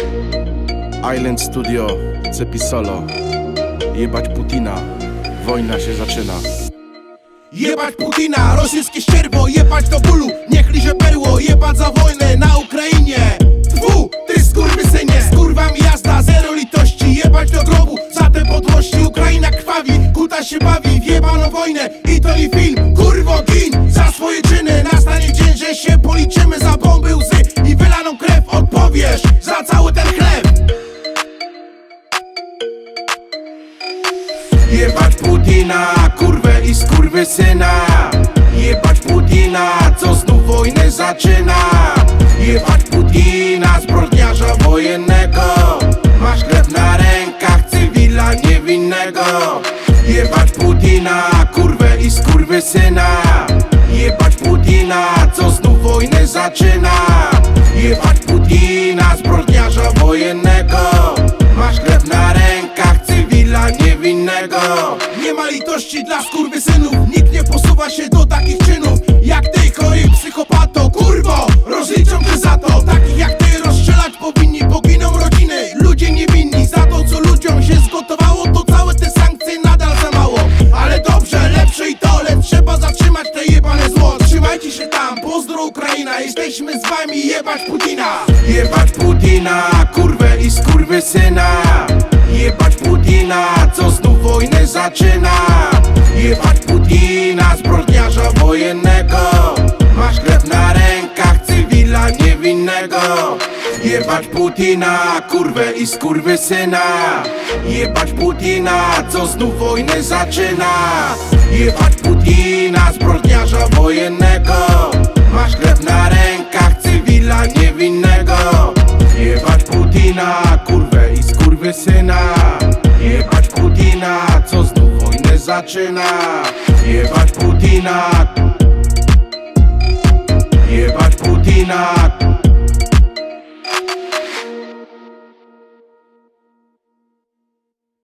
Island Studio, Cepi Solo. Jebać Putina, wojna się zaczyna. Jebać Putina, rosyjskie ścierwo, jebać do bólu, niech liże perło, jebać za wojnę na Ukrainie. Tfu, ty skurwysynie, z kurwami jazda, zero litości, jebać do grobu, za te podłości. Ukraina krwawi, kuta się bawi, wjebaną wojnę i to nie film. Kurwo gin, za swoje czyny, nastanie dzień, że się policzymy za bomby, łzy i wylaną krew. Odpowiesz za cały ten chleb. Jebać Putina, kurwę i skurwysyna. Jebać Putina, co znów wojnę zaczyna. Jebać Putina, zbrodniarza wojennego. Masz krew na rękach, cywila niewinnego. Jebać Putina, kurwę i skurwysyna. Jebać Putina, co znów wojnę zaczyna. Jebać Putina, zbrodniarza wojennego. Masz krew na rękach, cywila niewinnego. Nie ma litości dla skurwysynów, nikt nie posuwa się do takich czynów jak ty, chory psychopato. Kurwo, rozliczą cię za to. Takich jak ty rozstrzelać powinni, poginą rodziny, ludzie niewinni. Za to co ludziom się zgotowało, to całe te sankcje nadal za mało. Ale dobrze, lepsze i to, lecz trzeba zatrzymać te jebane zło. Trzymajcie się tam, pozdro Ukraina, jesteśmy z wami, jebać Putina. Jebać Putina, kurwę i skurwysyna. Jebać Putina, co znów wojnę zaczyna. Jebać Putina, zbrodniarza wojennego. Masz krew na rękach, cywila niewinnego. Jebać Putina, kurwę i skurwysyna. Jebać Putina, co znów wojnę zaczyna. Jebać Putina, zbrodniarza wojennego. Masz krew na rękach, cywila niewinnego. Jebać Putina, kurwę i skurwysyna. Jebać Putina, co znów wojnę zaczyna. Jebać Putina. Jebać Putina.